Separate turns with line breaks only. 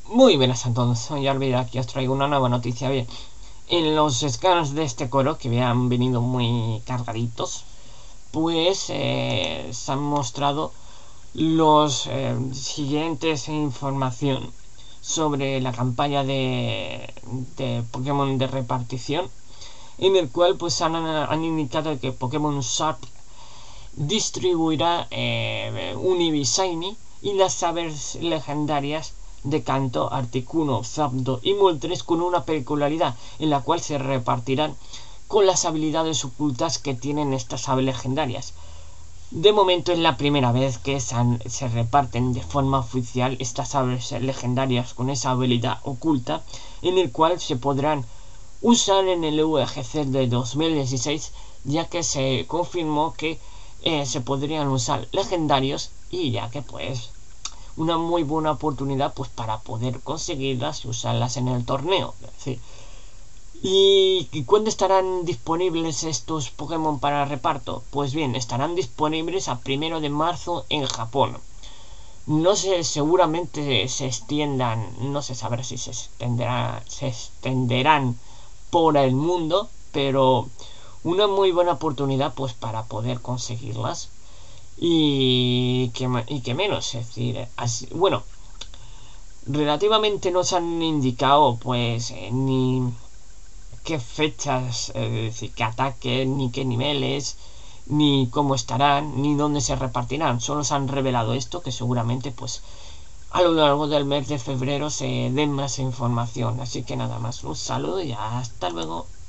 Muy buenas a todos, soy Arvid, aquí os traigo una nueva noticia. Bien, en los scans de este coro, que me han venido muy cargaditos, pues se han mostrado los siguientes información sobre la campaña de Pokémon de repartición, en el cual pues han indicado que Pokémon Sharp distribuirá Univisaini y las aves legendarias de Canto, Articuno, Zapdos y Moltres con una peculiaridad en la cual se repartirán con las habilidades ocultas que tienen estas aves legendarias. De momento es la primera vez que se reparten de forma oficial estas aves legendarias con esa habilidad oculta, en el cual se podrán usar en el VGC de 2016, ya que se confirmó que se podrían usar legendarios, y ya que pues una muy buena oportunidad pues para poder conseguirlas y usarlas en el torneo. ¿Sí? ¿Y cuándo estarán disponibles estos Pokémon para reparto? Pues bien, estarán disponibles a 1 de marzo en Japón. No sé, seguramente se extiendan, no se sabrá si se extenderán por el mundo, pero una muy buena oportunidad pues para poder conseguirlas y que menos, es decir, así, bueno, relativamente nos han indicado pues ni qué fechas, es decir, qué ataques, ni qué niveles, ni cómo estarán, ni dónde se repartirán. Solo se han revelado esto, que seguramente pues a lo largo del mes de febrero se den más información. Así que nada más, un saludo y hasta luego.